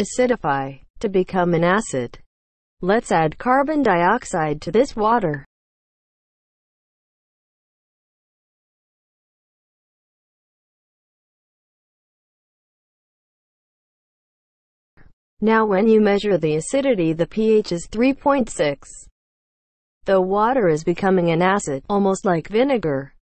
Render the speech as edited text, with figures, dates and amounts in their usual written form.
acidify, to become an acid. Let's add carbon dioxide to this water. Now when you measure the acidity, the pH is 3.6. The water is becoming an acid, almost like vinegar.